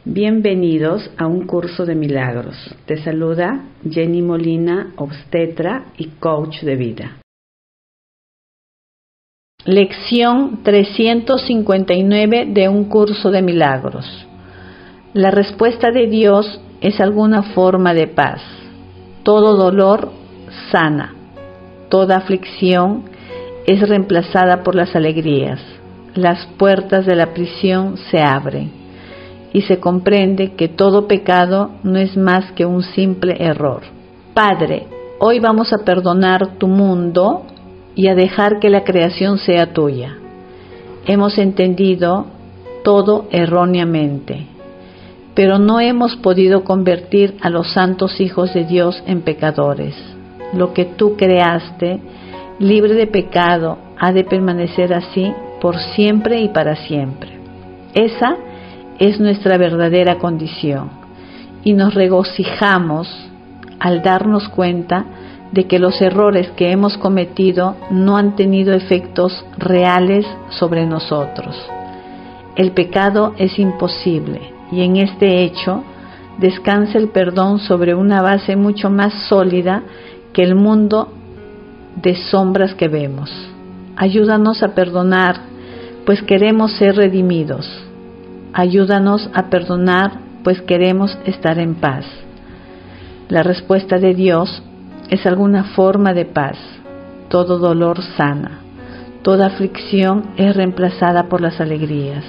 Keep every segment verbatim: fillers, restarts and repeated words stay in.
Bienvenidos a un curso de milagros. Te saluda Jenny Molina, obstetra y coach de vida. Lección trescientos cincuenta y nueve de un curso de milagros. La respuesta de Dios es alguna forma de paz. Todo dolor sana. Toda aflicción es reemplazada por las alegrías. Las puertas de la prisión se abren y se comprende que todo pecado no es más que un simple error. Padre, hoy vamos a perdonar tu mundo y a dejar que la creación sea tuya. Hemos entendido todo erróneamente, pero no hemos podido convertir a los santos hijos de Dios en pecadores. Lo que tú creaste, libre de pecado, ha de permanecer así por siempre y para siempre. Esa es nuestra verdadera condición y nos regocijamos al darnos cuenta de que los errores que hemos cometido no han tenido efectos reales sobre nosotros. El pecado es imposible y en este hecho descansa el perdón sobre una base mucho más sólida que el mundo de sombras que vemos. Ayúdanos a perdonar, pues queremos ser redimidos. Ayúdanos a perdonar, pues queremos estar en paz. La respuesta de Dios es alguna forma de paz. Todo dolor sana. Toda aflicción es reemplazada por las alegrías.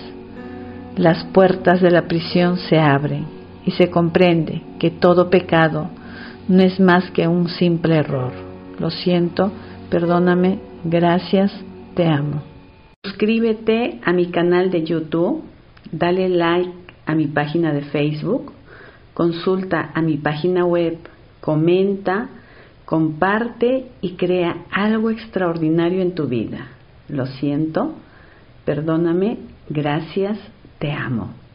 Las puertas de la prisión se abren y se comprende que todo pecado no es más que un simple error. Lo siento, perdóname, gracias, te amo. Suscríbete a mi canal de YouTube. Dale like a mi página de Facebook, consulta a mi página web, comenta, comparte y crea algo extraordinario en tu vida. Lo siento, perdóname, gracias, te amo.